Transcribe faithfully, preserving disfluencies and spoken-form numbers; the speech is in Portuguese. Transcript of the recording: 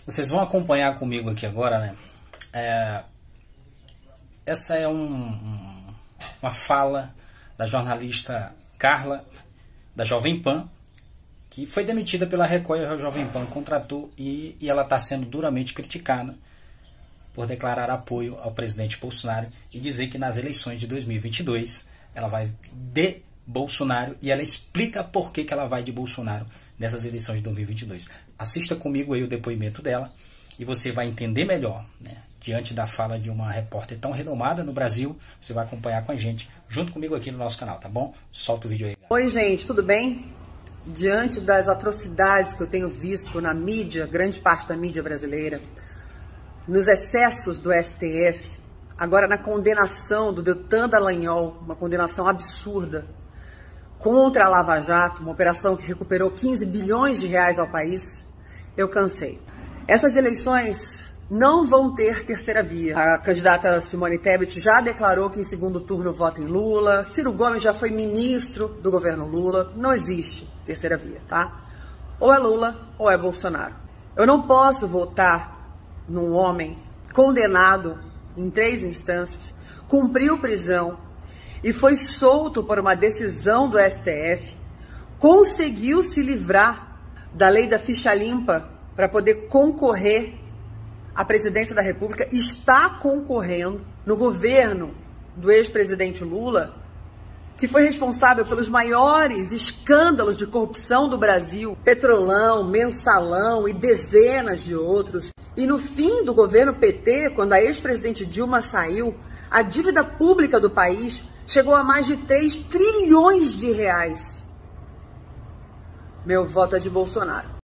Vocês vão acompanhar comigo aqui agora, né? É, essa é um, um, uma fala da jornalista Carla, da Jovem Pan, que foi demitida pela Record e a Jovem Pan contratou e, e ela está sendo duramente criticada por declarar apoio ao presidente Bolsonaro e dizer que nas eleições de dois mil e vinte e dois ela vai de Bolsonaro, e ela explica por que, que ela vai de Bolsonaro nessas eleições de dois mil e vinte e dois. Assista comigo aí o depoimento dela e você vai entender melhor, né? Diante da fala de uma repórter tão renomada no Brasil, você vai acompanhar com a gente, junto comigo aqui no nosso canal, tá bom? Solta o vídeo aí. Galera. Oi, gente, tudo bem? Diante das atrocidades que eu tenho visto na mídia, grande parte da mídia brasileira, nos excessos do S T F, agora na condenação do Deltan Dallagnol, uma condenação absurda, contra a Lava Jato, uma operação que recuperou quinze bilhões de reais ao país, eu cansei. Essas eleições não vão ter terceira via. A candidata Simone Tebet já declarou que em segundo turno vota em Lula. Ciro Gomes já foi ministro do governo Lula. Não existe terceira via, tá? Ou é Lula ou é Bolsonaro. Eu não posso votar num homem condenado em três instâncias, cumpriu prisão e foi solto por uma decisão do S T F, conseguiu se livrar da lei da ficha limpa para poder concorrer à presidência da República, está concorrendo no governo do ex-presidente Lula, que foi responsável pelos maiores escândalos de corrupção do Brasil, Petrolão, Mensalão e dezenas de outros. E no fim do governo P T, quando a ex-presidente Dilma saiu, a dívida pública do país chegou a mais de três trilhões de reais. Meu voto é de Bolsonaro.